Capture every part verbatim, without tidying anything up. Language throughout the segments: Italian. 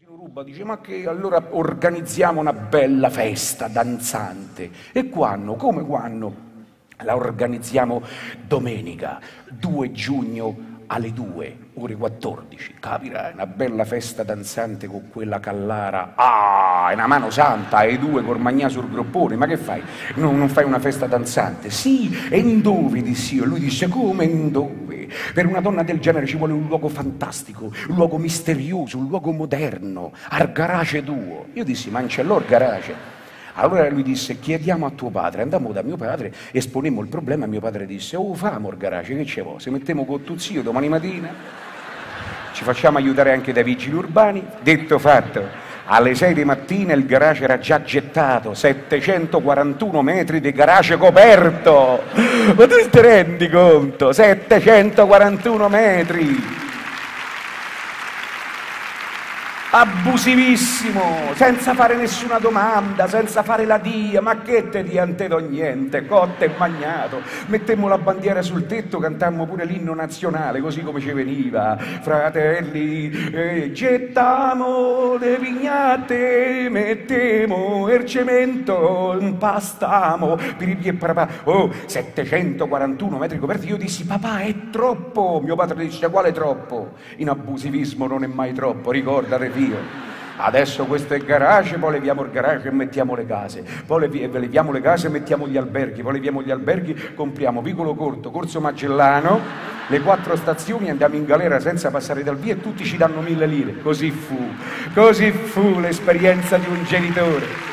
Ruba dice: ma che allora organizziamo una bella festa danzante. E quando? Come quando? La organizziamo domenica due giugno alle due, ore quattordici, capirai, una bella festa danzante con quella Callara. Ah, è una mano santa, ai due col magnà sul groppone, ma che fai? Non, non fai una festa danzante? Sì, e in dove? Dissi io. Lui disse: come in dove? Per una donna del genere ci vuole un luogo fantastico, un luogo misterioso, un luogo moderno, al garage tuo. Io dissi: ma non c'è l'or garage? Allora lui disse: chiediamo a tuo padre. Andammo da mio padre, esponemmo il problema, e mio padre disse: oh, famo il garage, che ce vuoi? Se mettiamo con tuo zio domani mattina, ci facciamo aiutare anche dai vigili urbani. Detto fatto, alle sei di mattina il garage era già gettato, settecentoquarantuno metri di garage coperto. Ma tu ti rendi conto? settecentoquarantuno metri! Abusivissimo, senza fare nessuna domanda, senza fare la dia, ma che te diantedo niente, cotto e magnato. Mettemmo la bandiera sul tetto, cantammo pure l'inno nazionale, così come ci veniva. Fratelli, eh, gettamo le vignate, mettemo il cemento, impastamo, piripi e parapà. Oh, settecentoquarantuno metri coperti. Io dissi: papà, è troppo. Mio padre dice: quale troppo? In abusivismo non è mai troppo, ricordate. Adesso questo è il garage, poi leviamo il garage e mettiamo le case, poi leviamo le case e mettiamo gli alberghi, poi leviamo gli alberghi, compriamo Vicolo Corto, Corso Magellano, le quattro stazioni, andiamo in galera senza passare dal via e tutti ci danno mille lire. Così fu, così fu l'esperienza di un genitore.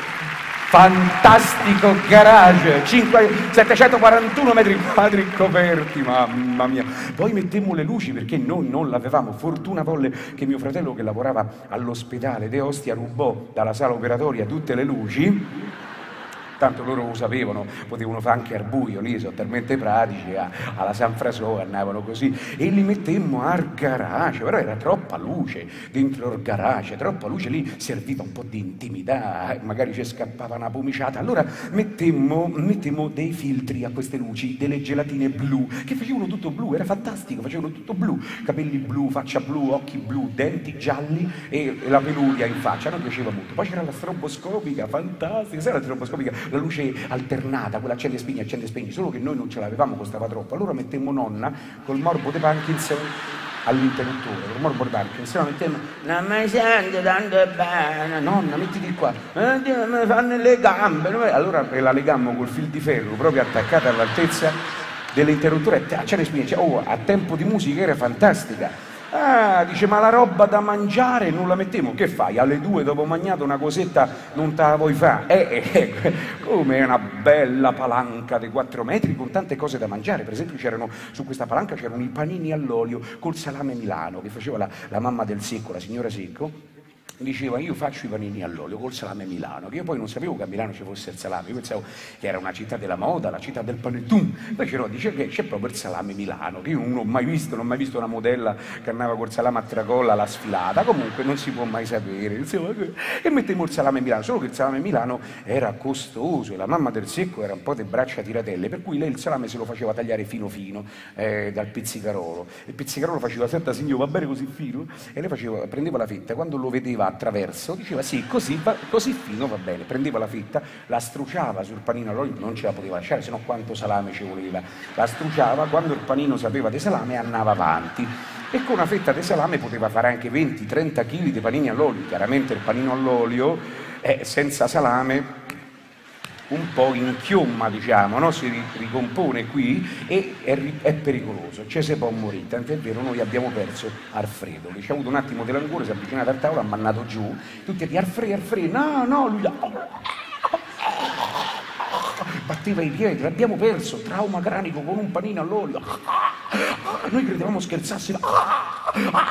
Fantastico garage, settecentoquarantuno metri quadri coperti, mamma mia. Poi mettemmo le luci perché noi non l'avevamo. Fortuna volle che mio fratello, che lavorava all'ospedale de Ostia, rubò dalla sala operatoria tutte le luci. Tanto loro lo sapevano, potevano fare anche al buio, lì sono talmente pratici, alla San Frasò andavano così, e li mettemmo al garage, però era troppa luce dentro il garage, troppa luce, lì serviva un po' di intimità, magari ci scappava una pomiciata, allora mettemmo, mettemmo dei filtri a queste luci, delle gelatine blu, che facevano tutto blu, era fantastico, facevano tutto blu, capelli blu, faccia blu, occhi blu, denti gialli e, e la peluria in faccia, a noi piaceva molto. Poi c'era la stroboscopica, fantastica, sai la stroboscopica? La luce alternata, quella accende e spegni, accende e spegni, solo che noi non ce l'avevamo, costava troppo. Allora mettemmo nonna col morbo di Parkinson all'interruttore, col morbo di Parkinson, mettemmo: non mi sento tanto bene, nonna, mettiti qua, eh, mi fanno le gambe. Allora la legammo col fil di ferro proprio attaccata all'altezza dell'interruttore, accende e spegni. Oh, a tempo di musica era fantastica. Ah, dice: ma la roba da mangiare non la mettiamo? Che fai? Alle due dopo mangiato una cosetta non te la vuoi fare? Eh, eh, eh, come una bella palanca di quattro metri con tante cose da mangiare. Per esempio c'erano, su questa palanca c'erano i panini all'olio col salame Milano che faceva la, la mamma del Secco, la signora Secco. Diceva: io faccio i panini all'olio col salame Milano, che io poi non sapevo che a Milano ci fosse il salame, io pensavo che era una città della moda, la città del panettone. Invece no, dice che c'è proprio il salame Milano, che io non ho mai visto, non ho mai visto una modella che andava col salame a tracolla alla sfilata, comunque non si può mai sapere. Insomma, e mettemmo il salame Milano, solo che il salame Milano era costoso e la mamma del Secco era un po' di braccia tiratelle, per cui lei il salame se lo faceva tagliare fino fino eh, dal pizzicarolo. Il pizzicarolo faceva: senta signor, va bene così fino? E lei faceva, prendeva la fetta, quando lo vedeva attraverso diceva: sì, così, va, così fino va bene. Prendeva la fetta, la struciava sul panino all'olio, non ce la poteva lasciare, sennò quanto salame ci voleva. La struciava, quando il panino sapeva di salame andava avanti, e con una fetta di salame poteva fare anche venti trenta chili di panini all'olio. Chiaramente il panino all'olio è senza salame un po' inchiomma, diciamo, no? Si ricompone qui e è, è pericoloso, ci si può morire. Tant'è vero, noi abbiamo perso Alfredo, che ci ha avuto un attimo di languore, si è avvicinato al tavolo, ha mannato giù, tutti a dire: Alfredo, Alfredo, no, no, lui batteva i piedi, l'abbiamo perso, trauma cranico con un panino all'olio. Noi credevamo scherzasse,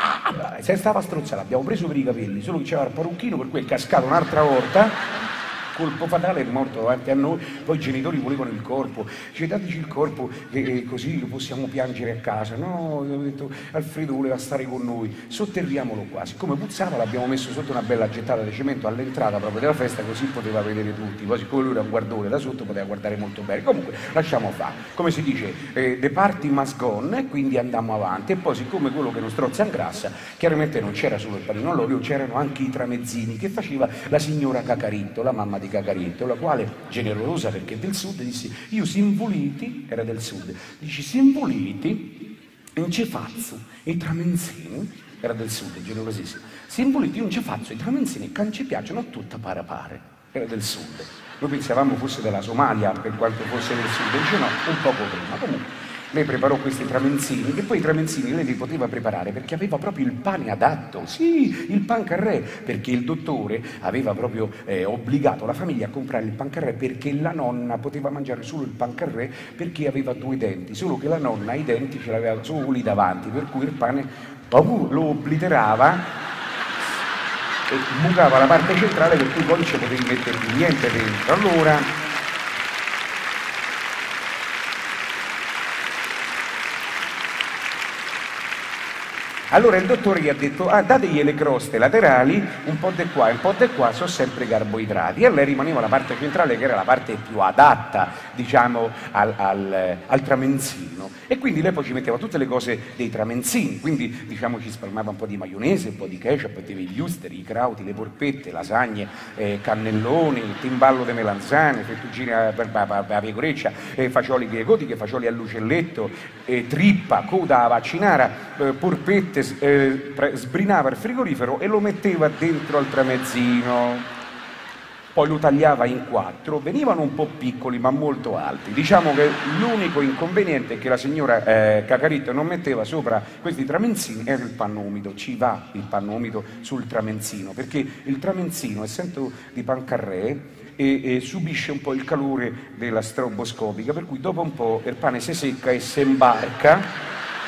se stava strozzata, l'abbiamo preso per i capelli, solo che c'era il parrucchino, per cui è cascato un'altra volta. colpo fatale, è morto davanti a noi, poi i genitori volevano il corpo, dice dateci il corpo e, e così lo possiamo piangere a casa. No, ho detto Alfredo voleva stare con noi, sotterriamolo qua, siccome puzzava l'abbiamo messo sotto una bella gettata di cemento all'entrata proprio della festa, così poteva vedere tutti, poi siccome lui era un guardone da sotto poteva guardare molto bene. Comunque lasciamo fare, come si dice, eh, the party must gone, e quindi andiamo avanti. E poi siccome quello che non strozza ingrassa, chiaramente non c'era solo il panino all'olio, c'erano anche i tramezzini che faceva la signora Cacaritto, la mamma di Cacaritto, la quale, generosa perché è del sud, disse io s'involiti, era del sud, dice s'involiti non ci faccio i tramenzini, era del sud, generosissimo, s'involiti non ci faccio i tramenzini che non ci piacciono a tutta pare pare, era del sud. Noi pensavamo fosse della Somalia per quanto fosse del sud, dice no, un poco prima. Comunque lei preparò questi tramenzini, che poi i tramenzini lei li poteva preparare perché aveva proprio il pane adatto, sì, il pancarré, perché il dottore aveva proprio eh, obbligato la famiglia a comprare il pancarré perché la nonna poteva mangiare solo il pancarré perché aveva due denti, solo che la nonna i denti ce l'aveva solo lì davanti, per cui il pane lo obliterava e bucava la parte centrale, per cui poi non ci potevi mettere più niente dentro. Allora Allora il dottore gli ha detto, ah, dategli le croste laterali, un po' di qua e un po' di qua, sono sempre carboidrati. E a lei rimaneva la parte centrale che era la parte più adatta, diciamo, al, al, al tramenzino. E quindi lei poi ci metteva tutte le cose dei tramenzini, quindi diciamo ci spalmava un po' di maionese, un po' di ketchup, metteva gli usteri, i crauti, le porpette, lasagne, eh, cannelloni, il timballo di melanzane, fettuccine a pecoreccia, eh, fagioli gotiche, fagioli a lucelletto, eh, trippa, coda a vaccinara, eh, porpette, Eh, sbrinava il frigorifero e lo metteva dentro al tramezzino, poi lo tagliava in quattro, venivano un po' piccoli ma molto alti. Diciamo che l'unico inconveniente è che la signora eh, Cacaritto non metteva sopra questi tramezzini era il panno umido. Ci va il panno umido sul tramenzino perché il tramenzino, essendo di pancarré, E, e subisce un po' il calore della stroboscopica, per cui dopo un po' il pane si secca e si imbarca.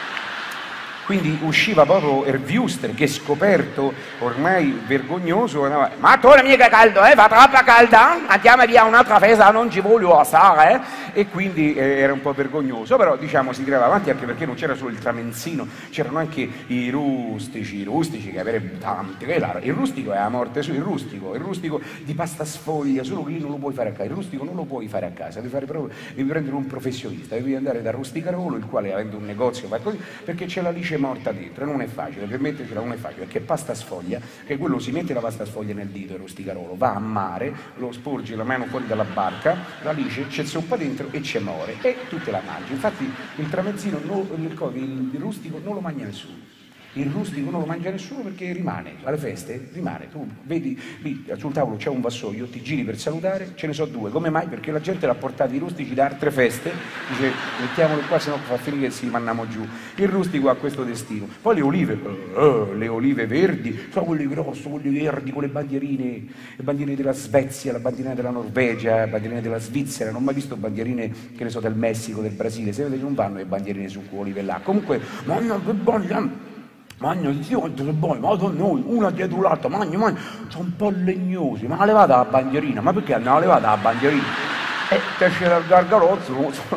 Quindi usciva proprio il Wuster che scoperto ormai vergognoso, ma tu non mica caldo, eh? Fa troppa calda? Andiamo via un'altra festa, non ci voglio assare, eh? E quindi eh, era un po' vergognoso, però diciamo si tirava avanti anche perché non c'era solo il tramenzino, c'erano anche i rustici, i rustici che avere tanti, il rustico è la morte su, il rustico, il rustico di pasta sfoglia, solo che lì non lo puoi fare a casa, il rustico non lo puoi fare a casa, devi, fare proprio, devi prendere un professionista, devi andare da Rusticarolo, il quale avendo un negozio fa così, perché c'è la lice morta dentro, non è facile, per mettercela non è facile, perché pasta sfoglia, che quello si mette la pasta sfoglia nel dito, il Rusticarolo, va a mare, lo sporge la mano fuori dalla barca, la lice, c'è zoppa dentro e c'è more, e tu te la mangi. Infatti il tramezzino, non, il, il rustico non lo mangia nessuno. Il rustico non lo mangia nessuno perché rimane, alle feste rimane, tu vedi lì sul tavolo c'è un vassoio, ti giri per salutare, ce ne so due, come mai? Perché la gente l'ha portato i rustici da altre feste, dice mettiamolo qua se no fa finire che si mandiamo giù, il rustico ha questo destino. Poi le olive, uh, le olive verdi, sono quelle grosse, quelle verdi con le bandierine, le bandierine della Svezia, la bandierina della Norvegia, la bandierina della Svizzera, non ho mai visto bandierine che ne so del Messico, del Brasile, se vedete non vanno le bandierine su quelle olive là, comunque, mamma che buona! Magno, sì, quanto sono buoni, ma noi, una dietro l'altra, magno, magno, sono un po' legnosi, ma la levata la bandierina, ma perché hanno levata la bandierina? E esce dal gargarozzo, non so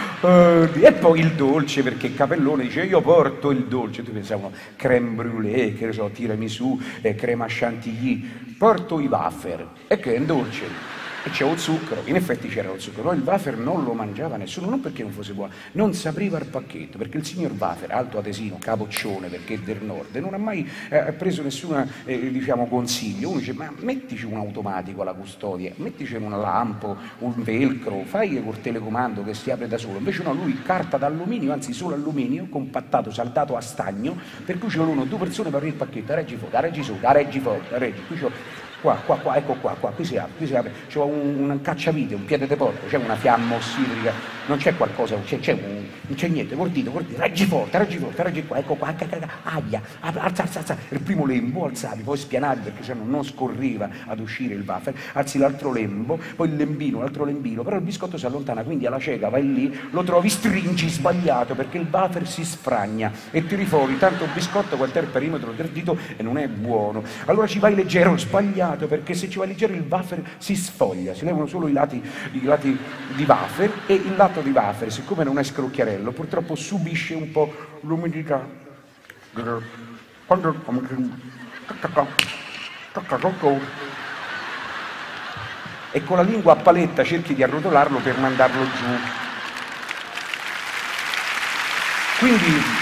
io. E poi il dolce, perché Capellone dice io porto il dolce, tu pensavano creme brûlée, che ne so, tiramisù, eh, crema chantilly, porto i wafer, e che è un dolce. E c'era il zucchero, in effetti c'era il zucchero, però il wafer non lo mangiava nessuno, non perché non fosse buono, non si apriva il pacchetto, perché il signor Wafer, alto atesino, capoccione, perché è del nord, non ha mai eh, preso nessun eh, diciamo, consiglio. Uno dice, ma mettici un automatico alla custodia, mettici un lampo, un velcro, fai col telecomando che si apre da solo. Invece no, lui carta d'alluminio, anzi solo alluminio, compattato, saldato a stagno, per cui ci vogliono due persone per aprire il pacchetto, reggi fuori, reggi su, reggi fuori, reggi, qui c'ho qua, qua, qua, ecco qua, qua, qui si apre, qui si apre, c'è un, un cacciavite, un piede di porco, c'è una fiamma ossidrica, non c'è qualcosa, c'è, c'è un, non c'è niente, cordito, cordito, raggi forte, raggi forte, raggi qua, ecco qua, aia, alza, alza, alza, il primo lembo alzavi, poi spianavi perché se no non scorreva ad uscire il wafer, alzi l'altro lembo, poi il lembino, l'altro lembino, però il biscotto si allontana, quindi alla cieca vai lì, lo trovi, stringi sbagliato perché il wafer si sfragna e tiri fuori tanto biscotto quanto è il perimetro del dito e non è buono. Allora ci vai leggero, sbagliato, perché se ci vai leggero il wafer si sfoglia, si levano solo i lati, i lati di wafer e il lato di wafer, siccome non è scrocchiarello, purtroppo subisce un po' l'umidità. E con la lingua a paletta cerchi di arrotolarlo per mandarlo giù. Quindi